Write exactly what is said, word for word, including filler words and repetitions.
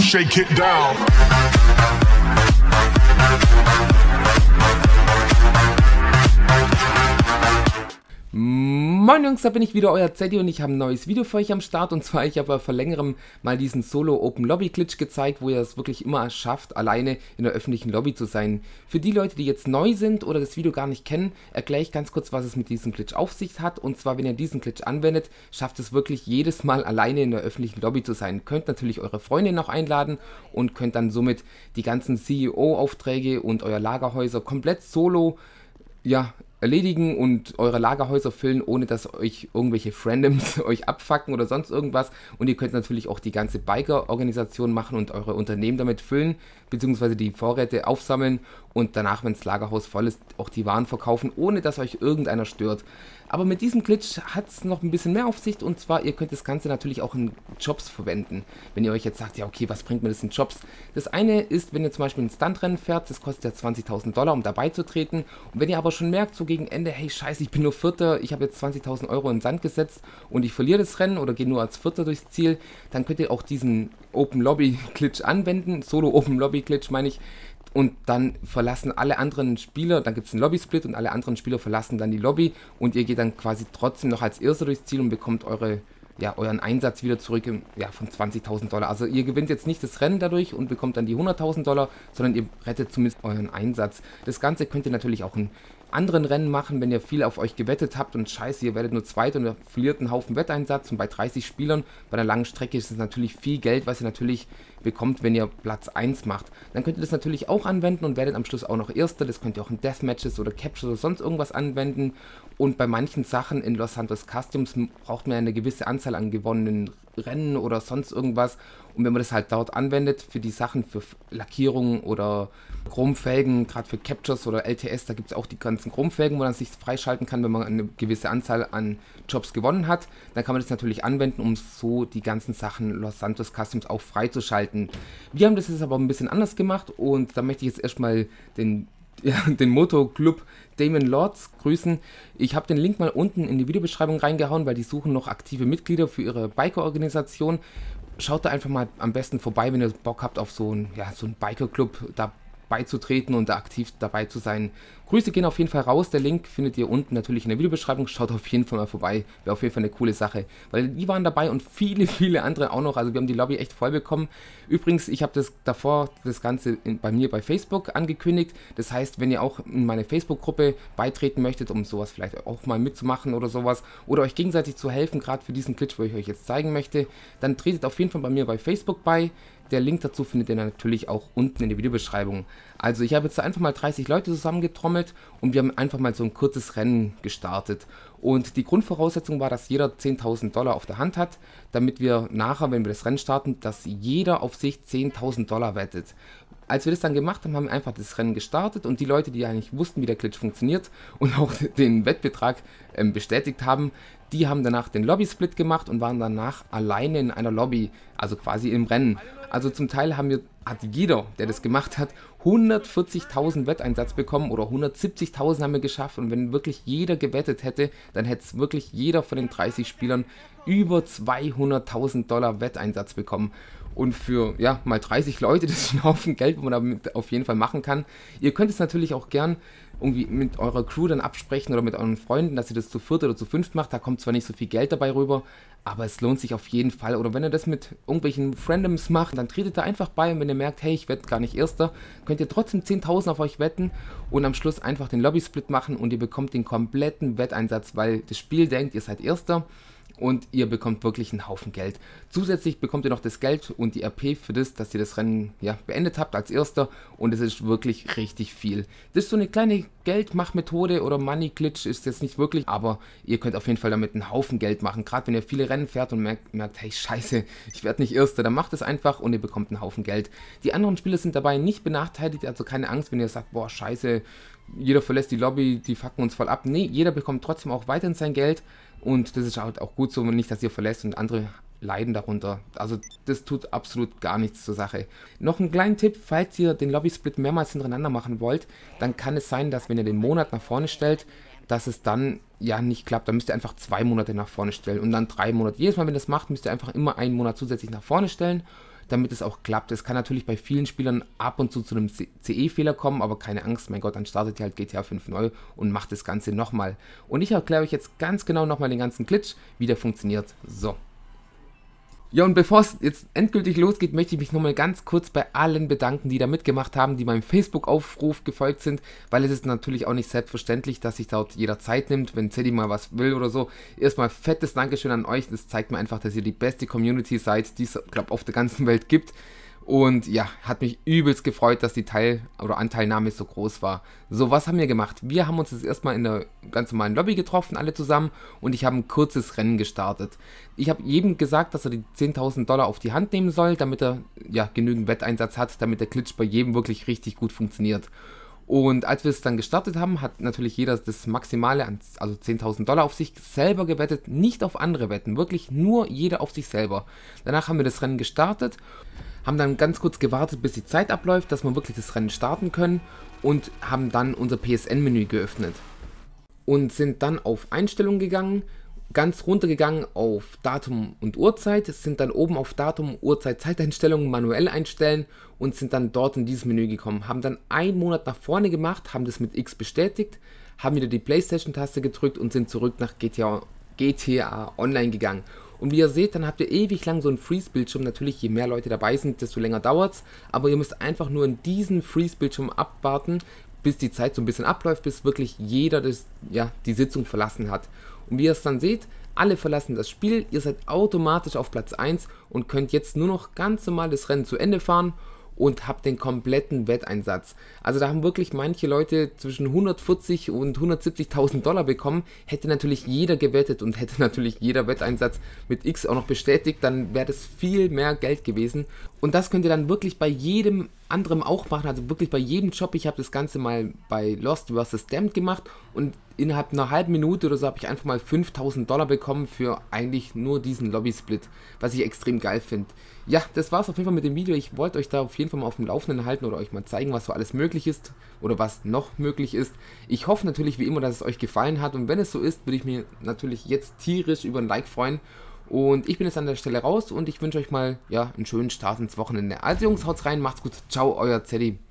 shake it down. Moin Jungs, da bin ich wieder, euer Zeddy, und ich habe ein neues Video für euch am Start. Und zwar, ich habe vor längerem mal diesen Solo-Open-Lobby-Glitch gezeigt, wo ihr es wirklich immer schafft, alleine in der öffentlichen Lobby zu sein. Für die Leute, die jetzt neu sind oder das Video gar nicht kennen, erkläre ich ganz kurz, was es mit diesem Glitch auf sich hat. Und zwar, wenn ihr diesen Glitch anwendet, schafft es wirklich jedes Mal alleine in der öffentlichen Lobby zu sein. Könnt natürlich eure Freunde noch einladen und könnt dann somit die ganzen C E O-Aufträge und euer Lagerhäuser komplett solo, ja, erledigen und eure Lagerhäuser füllen, ohne dass euch irgendwelche Randoms euch abfacken oder sonst irgendwas. Und ihr könnt natürlich auch die ganze Biker-Organisation machen und eure Unternehmen damit füllen, beziehungsweise die Vorräte aufsammeln und danach, wenn das Lagerhaus voll ist, auch die Waren verkaufen, ohne dass euch irgendeiner stört. Aber mit diesem Glitch hat es noch ein bisschen mehr auf sich, und zwar, ihr könnt das Ganze natürlich auch in Jobs verwenden. Wenn ihr euch jetzt sagt, ja okay, was bringt mir das in Jobs? Das eine ist, wenn ihr zum Beispiel ein Stuntrennen fährt, das kostet ja zwanzigtausend Dollar, um dabei zu treten. Und wenn ihr aber schon merkt, so gegen Ende, hey scheiße, ich bin nur Vierter, ich habe jetzt zwanzigtausend Euro in den Sand gesetzt und ich verliere das Rennen oder gehe nur als Vierter durchs Ziel, dann könnt ihr auch diesen Open Lobby Glitch anwenden, Solo Open Lobby Glitch meine ich. Und dann verlassen alle anderen Spieler, dann gibt es einen Lobby-Split und alle anderen Spieler verlassen dann die Lobby und ihr geht dann quasi trotzdem noch als Erster durchs Ziel und bekommt eure, ja, euren Einsatz wieder zurück im, ja, von zwanzigtausend Dollar. Also ihr gewinnt jetzt nicht das Rennen dadurch und bekommt dann die hunderttausend Dollar, sondern ihr rettet zumindest euren Einsatz. Das Ganze könnt ihr natürlich auch in anderen Rennen machen, wenn ihr viel auf euch gewettet habt und scheiße, ihr werdet nur Zweiter und ihr verliert einen Haufen Wetteinsatz, und bei dreißig Spielern bei einer langen Strecke ist es natürlich viel Geld, was ihr natürlich bekommt, wenn ihr Platz eins macht. Dann könnt ihr das natürlich auch anwenden und werdet am Schluss auch noch Erster. Das könnt ihr auch in Deathmatches oder Capture oder sonst irgendwas anwenden, und bei manchen Sachen in Los Santos Customs braucht man eine gewisse Anzahl an gewonnenen Rennen oder sonst irgendwas, und wenn man das halt dort anwendet für die Sachen, für Lackierungen oder Chromfelgen, gerade für Captures oder L T S, da gibt es auch die ganzen Chromfelgen, wo man sich freischalten kann, wenn man eine gewisse Anzahl an Jobs gewonnen hat, dann kann man das natürlich anwenden, um so die ganzen Sachen Los Santos Customs auch freizuschalten. Wir haben das jetzt aber ein bisschen anders gemacht, und da möchte ich jetzt erstmal den Ja, den Moto-Club Damon Lords grüßen. Ich habe den Link mal unten in die Videobeschreibung reingehauen, weil die suchen noch aktive Mitglieder für ihre Biker-Organisation. Schaut da einfach mal am besten vorbei, wenn ihr Bock habt, auf so einen, ja, so einen Biker-Club da beizutreten und da aktiv dabei zu sein. Grüße gehen auf jeden Fall raus, der Link findet ihr unten natürlich in der Videobeschreibung, schaut auf jeden Fall mal vorbei, wäre auf jeden Fall eine coole Sache, weil die waren dabei und viele, viele andere auch noch, also wir haben die Lobby echt voll bekommen. Übrigens, ich habe das davor, das Ganze in, bei mir bei Facebook angekündigt, das heißt, wenn ihr auch in meine Facebook-Gruppe beitreten möchtet, um sowas vielleicht auch mal mitzumachen oder sowas, oder euch gegenseitig zu helfen, gerade für diesen Glitch, wo ich euch jetzt zeigen möchte, dann tretet auf jeden Fall bei mir bei Facebook bei. Der Link dazu findet ihr natürlich auch unten in der Videobeschreibung. Also ich habe jetzt einfach mal dreißig Leute zusammengetrommelt und wir haben einfach mal so ein kurzes Rennen gestartet. Und die Grundvoraussetzung war, dass jeder zehntausend Dollar auf der Hand hat, damit wir nachher, wenn wir das Rennen starten, dass jeder auf sich zehntausend Dollar wettet. Als wir das dann gemacht haben, haben wir einfach das Rennen gestartet, und die Leute, die eigentlich wussten, wie der Glitch funktioniert und auch den Wettbetrag ähm, bestätigt haben, die haben danach den Lobby-Split gemacht und waren danach alleine in einer Lobby, also quasi im Rennen. Also zum Teil haben wir, hat jeder, der das gemacht hat, hundertvierzigtausend Wetteinsatz bekommen oder hundertsiebzigtausend haben wir geschafft, und wenn wirklich jeder gewettet hätte, dann hätte es wirklich jeder von den dreißig Spielern über zweihunderttausend Dollar Wetteinsatz bekommen. Und für, ja, mal dreißig Leute, das ist ein Haufen Geld, wo man damit auf jeden Fall machen kann. Ihr könnt es natürlich auch gern irgendwie mit eurer Crew dann absprechen oder mit euren Freunden, dass ihr das zu viert oder zu fünft macht. Da kommt zwar nicht so viel Geld dabei rüber, aber es lohnt sich auf jeden Fall. Oder wenn ihr das mit irgendwelchen Randoms macht, dann tretet da einfach bei, und wenn ihr merkt, hey, ich werde gar nicht Erster, könnt ihr trotzdem zehntausend auf euch wetten und am Schluss einfach den Lobby-Split machen, und ihr bekommt den kompletten Wetteinsatz, weil das Spiel denkt, ihr seid Erster. Und ihr bekommt wirklich einen Haufen Geld. Zusätzlich bekommt ihr noch das Geld und die R P für das, dass ihr das Rennen, ja, beendet habt als Erster. Und es ist wirklich richtig viel. Das ist so eine kleine Geldmachmethode oder Money Glitch, ist jetzt nicht wirklich. Aber ihr könnt auf jeden Fall damit einen Haufen Geld machen. Gerade wenn ihr viele Rennen fährt und merkt, merkt hey scheiße, ich werde nicht Erster. Dann macht es einfach und ihr bekommt einen Haufen Geld. Die anderen Spieler sind dabei nicht benachteiligt. Also keine Angst, wenn ihr sagt, boah scheiße, jeder verlässt die Lobby, die fucken uns voll ab. Nee, jeder bekommt trotzdem auch weiterhin sein Geld. Und das ist halt auch gut so, nicht, dass ihr verlässt und andere leiden darunter. Also das tut absolut gar nichts zur Sache. Noch einen kleinen Tipp, falls ihr den Lobby-Split mehrmals hintereinander machen wollt, dann kann es sein, dass wenn ihr den Monat nach vorne stellt, dass es dann ja nicht klappt. Dann müsst ihr einfach zwei Monate nach vorne stellen und dann drei Monate. Jedes Mal, wenn ihr das macht, müsst ihr einfach immer einen Monat zusätzlich nach vorne stellen. damit es auch klappt. Es kann natürlich bei vielen Spielern ab und zu zu einem C E-Fehler kommen, aber keine Angst, mein Gott, dann startet ihr halt G T A fünf neu und macht das Ganze nochmal. Und ich erkläre euch jetzt ganz genau nochmal den ganzen Glitch, wie der funktioniert. So. Ja, und bevor es jetzt endgültig losgeht, möchte ich mich nochmal ganz kurz bei allen bedanken, die da mitgemacht haben, die meinem Facebook-Aufruf gefolgt sind, weil es ist natürlich auch nicht selbstverständlich, dass sich dort jeder Zeit nimmt, wenn Zeddy mal was will oder so. Erstmal fettes Dankeschön an euch, das zeigt mir einfach, dass ihr die beste Community seid, die es, glaube ich, auf der ganzen Welt gibt. Und ja, hat mich übelst gefreut, dass die Teil- oder Anteilnahme so groß war. So, was haben wir gemacht? Wir haben uns jetzt erstmal in der ganz normalen Lobby getroffen, alle zusammen, und ich habe ein kurzes Rennen gestartet. Ich habe jedem gesagt, dass er die zehntausend Dollar auf die Hand nehmen soll, damit er ja genügend Wetteinsatz hat, damit der Glitch bei jedem wirklich richtig gut funktioniert. Und als wir es dann gestartet haben, hat natürlich jeder das Maximale, also zehntausend Dollar auf sich selber gewettet, nicht auf andere Wetten, wirklich nur jeder auf sich selber. Danach haben wir das Rennen gestartet, haben dann ganz kurz gewartet, bis die Zeit abläuft, dass wir wirklich das Rennen starten können, und haben dann unser P S N-Menü geöffnet. Und sind dann auf Einstellungen gegangen, ganz runtergegangen auf Datum und Uhrzeit, sind dann oben auf Datum, Uhrzeit, Zeiteinstellungen manuell einstellen und sind dann dort in dieses Menü gekommen. Haben dann einen Monat nach vorne gemacht, haben das mit X bestätigt, haben wieder die PlayStation-Taste gedrückt und sind zurück nach G T A, G T A Online gegangen. Und wie ihr seht, dann habt ihr ewig lang so einen Freeze-Bildschirm. Natürlich, je mehr Leute dabei sind, desto länger dauert es. Aber ihr müsst einfach nur in diesen Freeze-Bildschirm abwarten, bis die Zeit so ein bisschen abläuft, bis wirklich jeder das, ja, die Sitzung verlassen hat. Und wie ihr es dann seht, alle verlassen das Spiel. Ihr seid automatisch auf Platz eins und könnt jetzt nur noch ganz normal das Rennen zu Ende fahren und habt den kompletten Wetteinsatz. Also da haben wirklich manche Leute zwischen hundertvierzig und hundertsiebzigtausend Dollar bekommen. Hätte natürlich jeder gewettet und hätte natürlich jeder Wetteinsatz mit X auch noch bestätigt, dann wäre das viel mehr Geld gewesen. Und das könnt ihr dann wirklich bei jedem anderen auch machen, also wirklich bei jedem Job. Ich habe das Ganze mal bei Lost versus. Damned gemacht und innerhalb einer halben Minute oder so habe ich einfach mal fünftausend Dollar bekommen für eigentlich nur diesen Lobby-Split, was ich extrem geil finde. Ja, das war's auf jeden Fall mit dem Video. Ich wollte euch da auf jeden Fall mal auf dem Laufenden halten oder euch mal zeigen, was so alles möglich ist oder was noch möglich ist. Ich hoffe natürlich wie immer, dass es euch gefallen hat, und wenn es so ist, würde ich mir natürlich jetzt tierisch über ein Like freuen. Und ich bin jetzt an der Stelle raus und ich wünsche euch mal ja einen schönen Start ins Wochenende. Also Jungs, haut's rein, macht's gut, ciao, euer Zeddy.